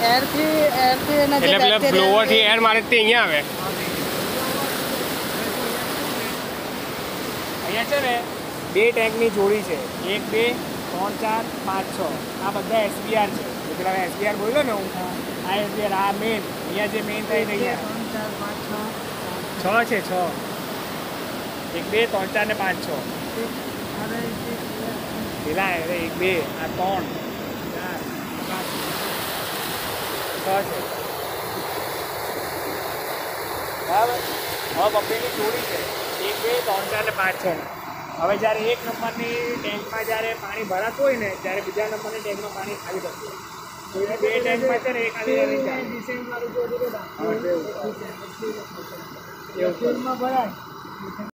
એરથી એના જે એટલે પેલા બ્લોવરથી એર મારે તે અહીંયા આવે. અહીંયા છે ને 2 ટેન્કની જોડી છે. 1 2 3 4 5 6 આ બધા SBR છે. પેલા SBR બોલ્યો ને હું, આ SBR આ મેન અહીંયા જે મેન થાય ને અહીંયા 6 છે 6. 1 2 3 4 ને 5 6 પેલા 1 2 આ 3 4 5 6 છે બરાબર. હવે બબ્બેની જોડી છે 1 2 3 4 ને 5 6. હવે જ્યારે 1 નંબરની ટેન્કમાં જ્યારે પાણી ભરાતું હોય ને ત્યારે બીજા નંબરની ટેન્કમાં પાણી ખાલી થતું હોય. તો એ 2 ટેન્કમાં છે ને એક આવી એવું ભરાય.